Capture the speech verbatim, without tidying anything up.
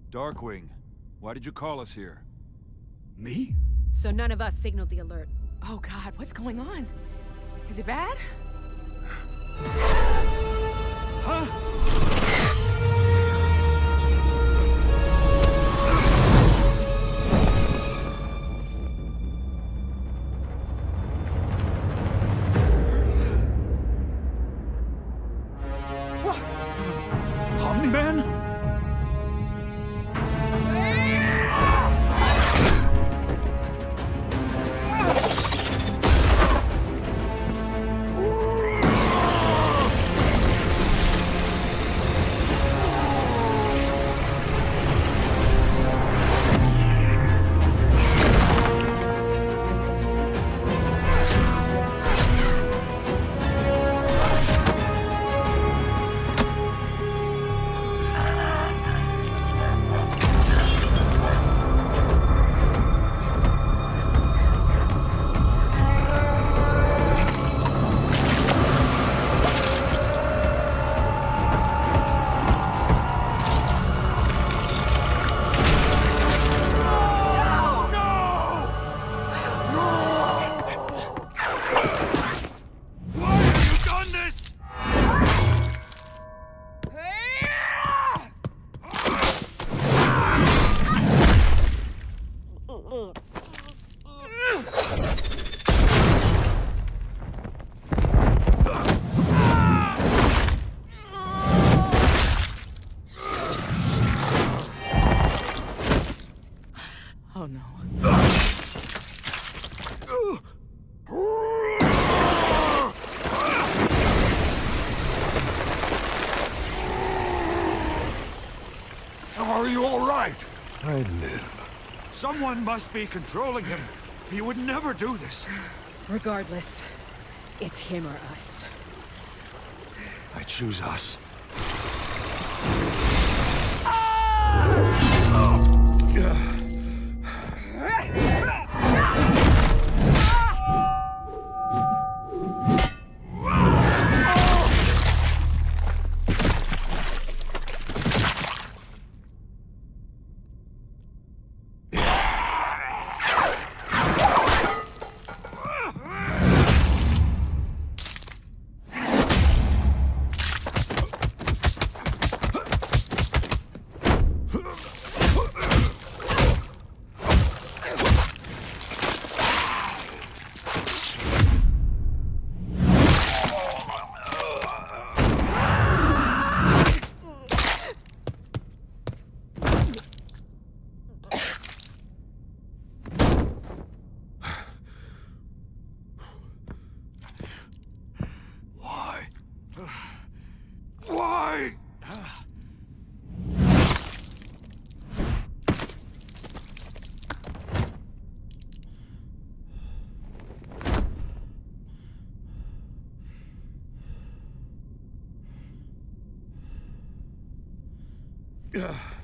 Darkwing, why did you call us here? Me? So none of us signaled the alert. Oh God, what's going on? Is it bad? Huh? Omni-Man? Oh no. Are you all right? I live. Someone must be controlling him. He would never do this. Regardless, it's him or us. I choose us. Why? Ugh.